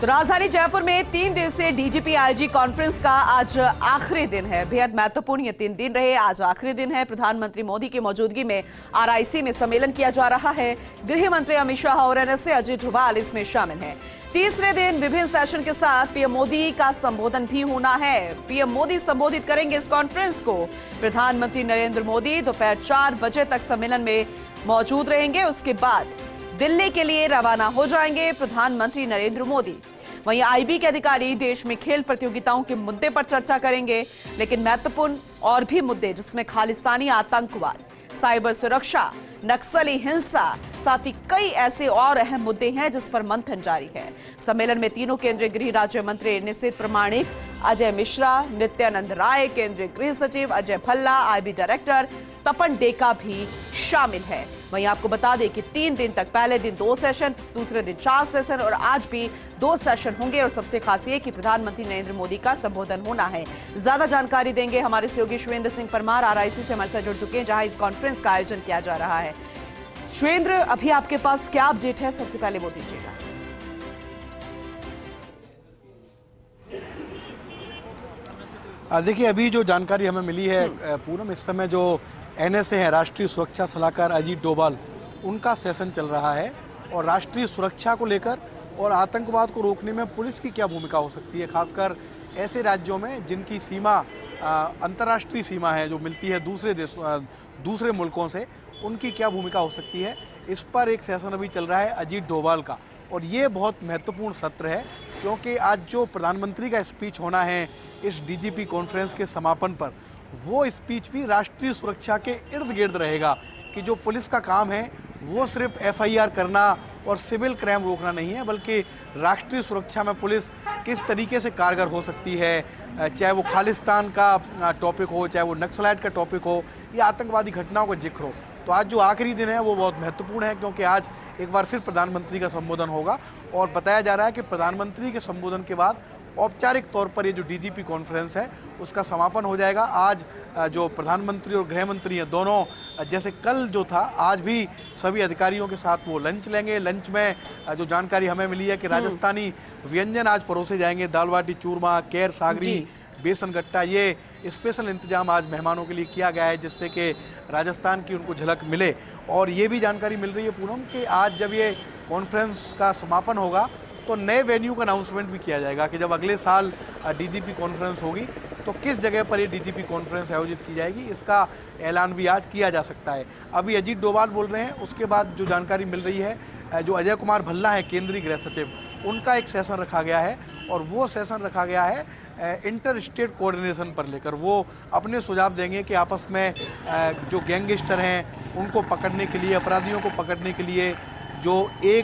तो राजधानी जयपुर में 3 दिवसीय डीजीपी आईजी कॉन्फ्रेंस का आज आखिरी दिन है। बेहद महत्वपूर्ण ये 3 दिन रहे, आज आखिरी दिन है। प्रधानमंत्री मोदी की मौजूदगी में आरआईसी में सम्मेलन किया जा रहा है। गृह मंत्री अमित शाह और एनएसए अजय डोभाल इसमें शामिल हैं। तीसरे दिन विभिन्न सेशन के साथ पीएम मोदी का संबोधन भी होना है। पीएम मोदी संबोधित करेंगे इस कॉन्फ्रेंस को। प्रधानमंत्री नरेंद्र मोदी दोपहर 4 बजे तक सम्मेलन में मौजूद रहेंगे। उसके बाद दिल्ली के लिए रवाना हो जाएंगे प्रधानमंत्री नरेंद्र मोदी। वहीं आईबी के अधिकारी देश में खेल प्रतियोगिताओं के मुद्दे पर चर्चा करेंगे, लेकिन महत्वपूर्ण और भी मुद्दे जिसमें खालिस्तानी आतंकवाद, साइबर सुरक्षा, नक्सली हिंसा, साथ ही कई ऐसे और अहम मुद्दे हैं जिस पर मंथन जारी है। सम्मेलन में तीनों केंद्रीय गृह राज्य मंत्री निशित प्रामाणिक, अजय मिश्रा, नित्यानंद राय, केंद्रीय गृह सचिव अजय भल्ला, आईबी डायरेक्टर तपन डेका भी शामिल है। वहीं आपको बता दें कि 3 दिन तक, पहले दिन 2 सेशन, दूसरे दिन 4 सेशन और आज भी 2 सेशन होंगे। और सबसे खास ये कि प्रधानमंत्री नरेंद्र मोदी का संबोधन होना है। ज्यादा जानकारी देंगे हमारे सहयोगी शिवेंद्र सिंह परमार, आरआईसी से हमारे साथ जुड़ चुके हैं, जहां इस कॉन्फ्रेंस का आयोजन किया जा रहा है। शिवेंद्र, अभी आपके पास क्या अपडेट है, सबसे पहले वो दीजिएगा। देखिए, अभी जो जानकारी हमें मिली है पूनम, इस समय जो एनएसए है, राष्ट्रीय सुरक्षा सलाहकार अजीत डोभाल, उनका सेशन चल रहा है। और राष्ट्रीय सुरक्षा को लेकर और आतंकवाद को रोकने में पुलिस की क्या भूमिका हो सकती है, खासकर ऐसे राज्यों में जिनकी सीमा अंतर्राष्ट्रीय सीमा है, जो मिलती है दूसरे मुल्कों से, उनकी क्या भूमिका हो सकती है, इस पर एक सेशन अभी चल रहा है अजीत डोभाल का। और ये बहुत महत्वपूर्ण सत्र है, क्योंकि आज जो प्रधानमंत्री का स्पीच होना है इस डीजीपी कॉन्फ्रेंस के समापन पर, वो स्पीच भी राष्ट्रीय सुरक्षा के इर्द गिर्द रहेगा कि जो पुलिस का काम है वो सिर्फ एफआईआर करना और सिविल क्राइम रोकना नहीं है, बल्कि राष्ट्रीय सुरक्षा में पुलिस किस तरीके से कारगर हो सकती है, चाहे वो खालिस्तान का टॉपिक हो, चाहे वो नक्सलाइट का टॉपिक हो, या आतंकवादी घटनाओं का जिक्र हो। तो आज जो आखिरी दिन है वो बहुत महत्वपूर्ण है, क्योंकि आज एक बार फिर प्रधानमंत्री का संबोधन होगा। और बताया जा रहा है कि प्रधानमंत्री के संबोधन के बाद औपचारिक तौर पर ये जो डीजीपी कॉन्फ्रेंस है उसका समापन हो जाएगा। आज जो प्रधानमंत्री और गृह मंत्री हैं दोनों, जैसे कल जो था, आज भी सभी अधिकारियों के साथ वो लंच लेंगे। लंच में जो जानकारी हमें मिली है कि राजस्थानी व्यंजन आज परोसे जाएंगे, दाल बाटी चूरमा, केर सागरी, बेसन गट्टा, ये स्पेशल इंतजाम आज मेहमानों के लिए किया गया है, जिससे कि राजस्थान की उनको झलक मिले। और ये भी जानकारी मिल रही है पूनम कि आज जब ये कॉन्फ्रेंस का समापन होगा तो नए वेन्यू का अनाउंसमेंट भी किया जाएगा कि जब अगले साल डीजीपी कॉन्फ्रेंस होगी तो किस जगह पर ये डीजीपी कॉन्फ्रेंस आयोजित की जाएगी, इसका ऐलान भी आज किया जा सकता है। अभी अजीत डोभाल बोल रहे हैं, उसके बाद जो जानकारी मिल रही है, जो अजय कुमार भल्ला है केंद्रीय गृह सचिव, उनका एक सेशन रखा गया है। और वो सेशन रखा गया है इंटर स्टेट कोऑर्डिनेशन पर लेकर। वो अपने सुझाव देंगे कि आपस में जो गैंगस्टर हैं उनको पकड़ने के लिए, अपराधियों को पकड़ने के लिए, जो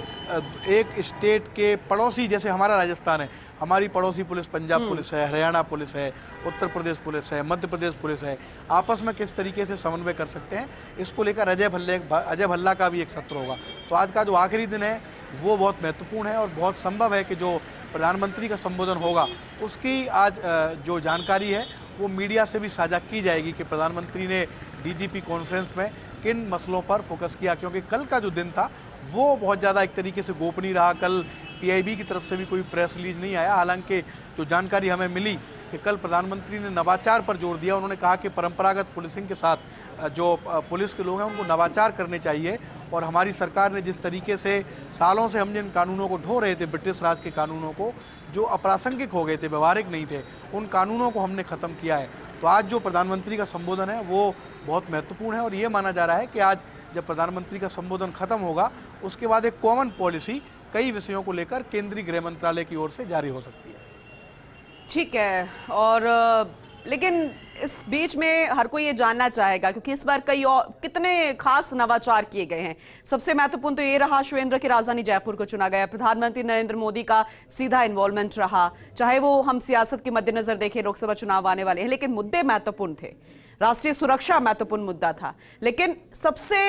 एक स्टेट के पड़ोसी, जैसे हमारा राजस्थान है, हमारी पड़ोसी पुलिस पंजाब पुलिस है, हरियाणा पुलिस है, उत्तर प्रदेश पुलिस है, मध्य प्रदेश पुलिस है, आपस में किस तरीके से समन्वय कर सकते हैं, इसको लेकर अजय भल्ला का भी एक सत्र होगा। तो आज का जो आखिरी दिन है वो बहुत महत्वपूर्ण है और बहुत संभव है कि जो प्रधानमंत्री का संबोधन होगा उसकी आज जो जानकारी है वो मीडिया से भी साझा की जाएगी कि प्रधानमंत्री ने डीजीपी कॉन्फ्रेंस में किन मसलों पर फोकस किया। क्योंकि कल का जो दिन था वो बहुत ज़्यादा एक तरीके से गोपनीय रहा। कल पीआईबी की तरफ से भी कोई प्रेस रिलीज नहीं आया। हालांकि जो जानकारी हमें मिली कि कल प्रधानमंत्री ने नवाचार पर जोर दिया। उन्होंने कहा कि परंपरागत पुलिसिंग के साथ जो पुलिस के लोग हैं उनको नवाचार करने चाहिए। और हमारी सरकार ने जिस तरीके से सालों से हम जिन कानूनों को ढो रहे थे, ब्रिटिश राज के कानूनों को, जो अप्रासंगिक हो गए थे, व्यवहारिक नहीं थे, उन कानूनों को हमने ख़त्म किया है। तो आज जो प्रधानमंत्री का संबोधन है वो बहुत महत्वपूर्ण है। और ये माना जा रहा है कि आज जब प्रधानमंत्री का संबोधन खत्म होगा उसके बाद एक कॉमन पॉलिसी कई विषयों को लेकर केंद्रीय गृह मंत्रालय की ओर से जारी हो सकती है। ठीक है। और लेकिन इस बीच में हर कोई ये जानना चाहेगा, क्योंकि इस बार कई और कितने खास नवाचार किए गए हैं। सबसे महत्वपूर्ण तो ये रहा शिवेंद्र की राजधानी जयपुर को चुना गया। प्रधानमंत्री नरेंद्र मोदी का सीधा इन्वॉल्वमेंट रहा, चाहे वो हम सियासत के मद्देनजर देखें, लोकसभा चुनाव आने वाले हैं, लेकिन मुद्दे महत्वपूर्ण थे। राष्ट्रीय सुरक्षा महत्वपूर्ण मुद्दा था, लेकिन सबसे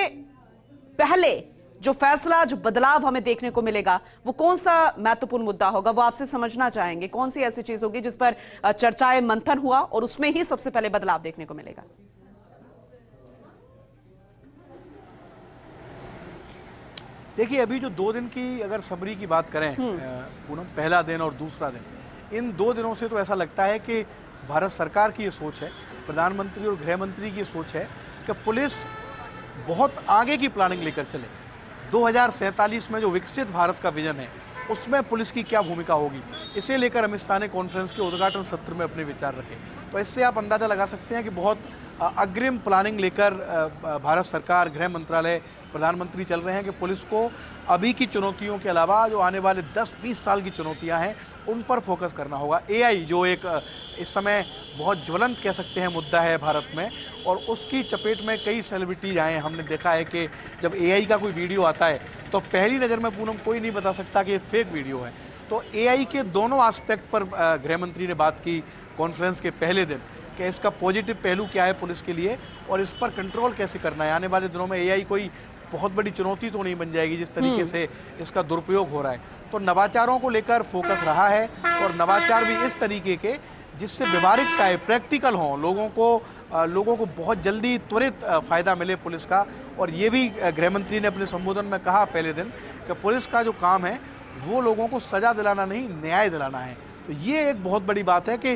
पहले जो फैसला, जो बदलाव हमें देखने को मिलेगा वो कौन सा महत्वपूर्ण मुद्दा होगा, वो आपसे समझना चाहेंगे। कौन सी ऐसी चीज होगी जिस पर चर्चाएं, मंथन हुआ और उसमें ही सबसे पहले बदलाव देखने को मिलेगा? देखिए, अभी जो 2 दिन की अगर समरी की बात करें पूनम, पहला दिन और दूसरा दिन, इन 2 दिनों से तो ऐसा लगता है कि भारत सरकार की ये सोच है, प्रधानमंत्री और गृह मंत्री की सोच है कि पुलिस बहुत आगे की प्लानिंग लेकर चले। 2047 में जो विकसित भारत का विजन है, उसमें पुलिस की क्या भूमिका होगी, इसे लेकर अमित शाह ने कॉन्फ्रेंस के उद्घाटन सत्र में अपने विचार रखे। तो इससे आप अंदाज़ा लगा सकते हैं कि बहुत अग्रिम प्लानिंग लेकर भारत सरकार, गृह मंत्रालय, प्रधानमंत्री चल रहे हैं कि पुलिस को अभी की चुनौतियों के अलावा जो आने वाले 10-20 साल की चुनौतियां हैं, उन पर फोकस करना होगा। एआई जो एक इस समय बहुत ज्वलंत कह सकते हैं मुद्दा है भारत में, और उसकी चपेट में कई सेलिब्रिटीज आए हैं। हमने देखा है कि जब एआई का कोई वीडियो आता है तो पहली नज़र में पूनम कोई नहीं बता सकता कि ये फेक वीडियो है। तो एआई के दोनों एस्पेक्ट पर गृह मंत्री ने बात की कॉन्फ्रेंस के पहले दिन कि इसका पॉजिटिव पहलू क्या है पुलिस के लिए और इस पर कंट्रोल कैसे करना है। आने वाले दिनों में एआई कोई बहुत बड़ी चुनौती तो नहीं बन जाएगी जिस तरीके से इसका दुरुपयोग हो रहा है। तो नवाचारों को लेकर फोकस रहा है, और नवाचार भी इस तरीके के जिससे व्यवहारिक टाइप प्रैक्टिकल हों, लोगों को बहुत जल्दी त्वरित फ़ायदा मिले पुलिस का। और ये भी गृह मंत्री ने अपने संबोधन में कहा पहले दिन कि पुलिस का जो काम है वो लोगों को सज़ा दिलाना नहीं, न्याय दिलाना है। तो ये एक बहुत बड़ी बात है कि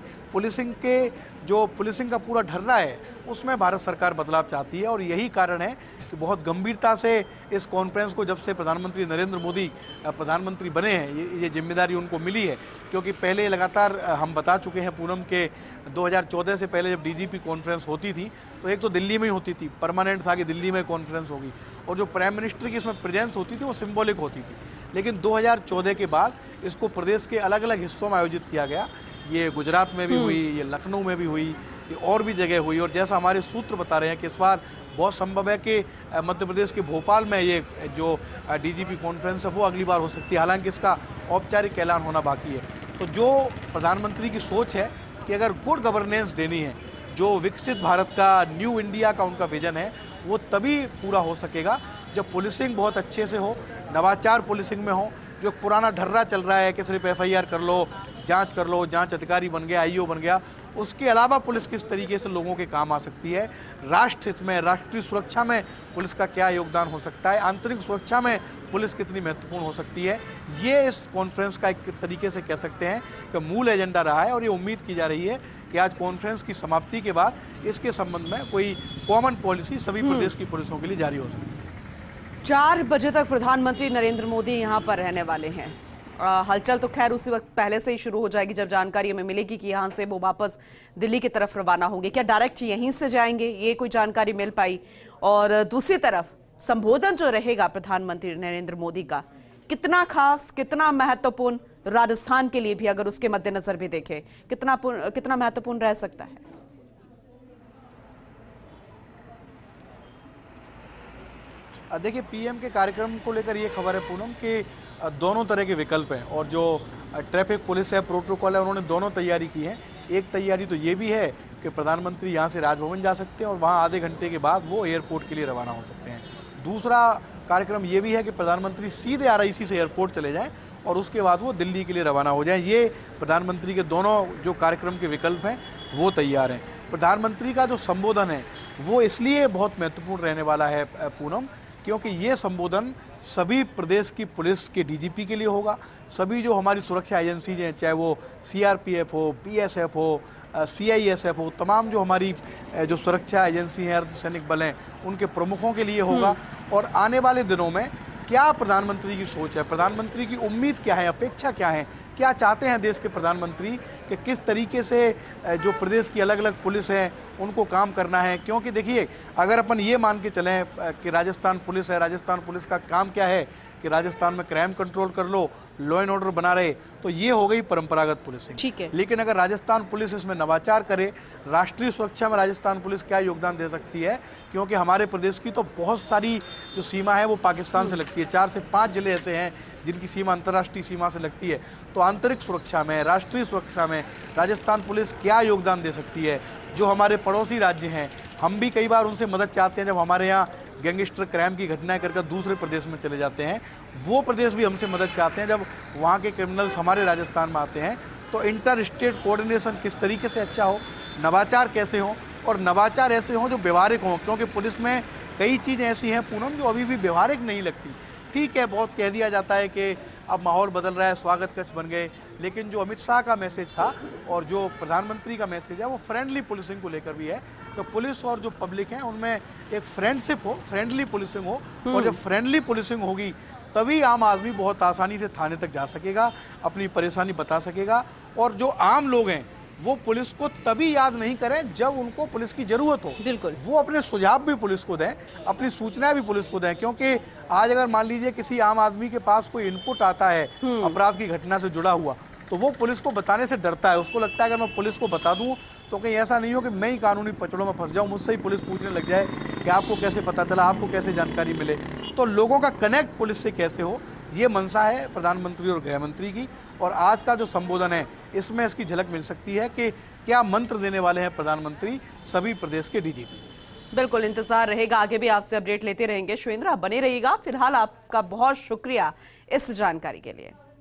पुलिसिंग का पूरा ढर्रा है उसमें भारत सरकार बदलाव चाहती है। और यही कारण है कि बहुत गंभीरता से इस कॉन्फ्रेंस को, जब से प्रधानमंत्री नरेंद्र मोदी प्रधानमंत्री बने हैं, ये जिम्मेदारी उनको मिली है। क्योंकि पहले लगातार हम बता चुके हैं पूनम के 2014 से पहले जब डीजीपी कॉन्फ्रेंस होती थी तो एक तो दिल्ली में ही होती थी, परमानेंट था कि दिल्ली में कॉन्फ्रेंस होगी, और जो प्राइम मिनिस्टर की इसमें प्रेजेंस होती थी वो सिंबॉलिक होती थी। लेकिन 2014 के बाद इसको प्रदेश के अलग अलग हिस्सों में आयोजित किया गया। ये गुजरात में भी हुई, ये लखनऊ में भी हुई, ये और भी जगह हुई। और जैसा हमारे सूत्र बता रहे हैं कि इस बार बहुत संभव है कि मध्य प्रदेश के भोपाल में ये जो डीजीपी कॉन्फ्रेंस है वो अगली बार हो सकती है, हालांकि इसका औपचारिक ऐलान होना बाकी है। तो जो प्रधानमंत्री की सोच है कि अगर गुड गवर्नेंस देनी है, जो विकसित भारत का, न्यू इंडिया का उनका विजन है, वो तभी पूरा हो सकेगा जब पुलिसिंग बहुत अच्छे से हो, नवाचार पुलिसिंग में हो। जो पुराना ढर्रा चल रहा है कि सिर्फ एफआईआर कर लो, जांच अधिकारी बन गया, आईओ बन गया, उसके अलावा पुलिस किस तरीके से लोगों के काम आ सकती है, राष्ट्र हित में, राष्ट्रीय सुरक्षा में पुलिस का क्या योगदान हो सकता है, आंतरिक सुरक्षा में पुलिस कितनी महत्वपूर्ण हो सकती है, ये इस कॉन्फ्रेंस का एक तरीके से कह सकते हैं कि मूल एजेंडा रहा है। और ये उम्मीद की जा रही है कि आज कॉन्फ्रेंस की समाप्ति के बाद इसके संबंध में कोई कॉमन पॉलिसी सभी प्रदेश की पुलिसों के लिए जारी हो सकती है। 4 बजे तक प्रधानमंत्री नरेंद्र मोदी यहाँ पर रहने वाले हैं। हलचल तो खैर उसी वक्त पहले से ही शुरू हो जाएगी जब जानकारी हमें मिलेगी कि यहाँ से वो वापस दिल्ली की तरफ रवाना होंगे। क्या डायरेक्ट यहीं से जाएंगे, ये कोई जानकारी मिल पाई? और दूसरी तरफ संबोधन जो रहेगा प्रधानमंत्री नरेंद्र मोदी का, कितना खास, कितना महत्वपूर्ण, राजस्थान के लिए भी अगर उसके मद्देनजर भी देखें, कितना महत्वपूर्ण रह सकता है? देखिए, पीएम के कार्यक्रम को लेकर ये खबर है पूनम कि दोनों तरह के विकल्प हैं, और जो ट्रैफिक पुलिस है, प्रोटोकॉल है, उन्होंने दोनों तैयारी की है। एक तैयारी तो ये भी है कि प्रधानमंत्री यहाँ से राजभवन जा सकते हैं और वहाँ आधे घंटे के बाद वो एयरपोर्ट के लिए रवाना हो सकते हैं। दूसरा कार्यक्रम ये भी है कि प्रधानमंत्री सीधे आरआईसी से एयरपोर्ट चले जाएँ और उसके बाद वो दिल्ली के लिए रवाना हो जाएँ। ये प्रधानमंत्री के दोनों जो कार्यक्रम के विकल्प हैं वो तैयार हैं। प्रधानमंत्री का जो संबोधन है वो इसलिए बहुत महत्वपूर्ण रहने वाला है पूनम, क्योंकि ये संबोधन सभी प्रदेश की पुलिस के डीजीपी के लिए होगा, सभी जो हमारी सुरक्षा एजेंसीज हैं, चाहे वो सीआरपीएफ हो, बीएसएफ हो, सीआईएसएफ हो, तमाम जो हमारी जो सुरक्षा एजेंसी हैं, अर्धसैनिक बल हैं, उनके प्रमुखों के लिए होगा। और आने वाले दिनों में क्या प्रधानमंत्री की सोच है, प्रधानमंत्री की उम्मीद क्या है, अपेक्षा क्या है, क्या चाहते हैं देश के प्रधानमंत्री कि किस तरीके से जो प्रदेश की अलग अलग पुलिस है उनको काम करना है। क्योंकि देखिए, अगर अपन ये मान के चलें कि राजस्थान पुलिस है, राजस्थान पुलिस का काम क्या है कि राजस्थान में क्राइम कंट्रोल कर लो, लॉ एंड ऑर्डर बना रहे, तो ये हो गई परंपरागत पुलिसिंग। ठीक है। लेकिन अगर राजस्थान पुलिस इसमें नवाचार करे, राष्ट्रीय सुरक्षा में राजस्थान पुलिस क्या योगदान दे सकती है, क्योंकि हमारे प्रदेश की तो बहुत सारी जो सीमा है वो पाकिस्तान से लगती है, 4 से 5 जिले ऐसे हैं जिनकी सीमा अंतर्राष्ट्रीय सीमा से लगती है। तो आंतरिक सुरक्षा में, राष्ट्रीय सुरक्षा में राजस्थान पुलिस क्या योगदान दे सकती है। जो हमारे पड़ोसी राज्य हैं, हम भी कई बार उनसे मदद चाहते हैं जब हमारे यहाँ गैंगस्टर क्राइम की घटनाएं करके दूसरे प्रदेश में चले जाते हैं, वो प्रदेश भी हमसे मदद चाहते हैं जब वहाँ के क्रिमिनल्स हमारे राजस्थान में आते हैं। तो इंटर स्टेट कोऑर्डिनेशन किस तरीके से अच्छा हो, नवाचार कैसे हो, और नवाचार ऐसे हों जो व्यवहारिक हों, क्योंकि पुलिस में कई चीज़ें ऐसी हैं पूनम जो अभी भी व्यवहारिक नहीं लगती। ठीक है, बहुत कह दिया जाता है कि अब माहौल बदल रहा है, स्वागत कक्ष बन गए, लेकिन जो अमित शाह का मैसेज था और जो प्रधानमंत्री का मैसेज है वो फ्रेंडली पुलिसिंग को लेकर भी है। तो पुलिस और जो पब्लिक है उनमें एक फ्रेंडशिप हो, फ्रेंडली पुलिसिंग हो, और जब फ्रेंडली पुलिसिंग होगी तभी आम आदमी बहुत आसानी से थाने तक जा सकेगा, अपनी परेशानी बता सकेगा। और जो आम लोग हैं वो पुलिस को तभी याद नहीं करें जब उनको पुलिस की जरूरत हो। बिल्कुल, वो अपने सुझाव भी पुलिस को दें, अपनी सूचनाएं भी पुलिस को दें, क्योंकि आज अगर मान लीजिए किसी आम आदमी के पास कोई इनपुट आता है अपराध की घटना से जुड़ा हुआ, तो वो पुलिस को बताने से डरता है। उसको लगता है अगर मैं पुलिस को बता दूं तो कहीं ऐसा नहीं हो कि मैं ही कानूनी पचड़ों में फंस जाऊं, मुझसे ही पुलिस पूछने लग जाए कि आपको कैसे पता चला, आपको कैसे जानकारी मिले। तो लोगों का कनेक्ट पुलिस से कैसे हो, ये मंशा है प्रधानमंत्री और गृह मंत्री की। और आज का जो संबोधन है इसमें इसकी झलक मिल सकती है कि क्या मंत्र देने वाले हैं प्रधानमंत्री सभी प्रदेश के डीजीपी। बिल्कुल इंतजार रहेगा, आगे भी आपसे अपडेट लेते रहेंगे। शिवेंद्र, आप बने रहिएगा। फिलहाल आपका बहुत शुक्रिया इस जानकारी के लिए।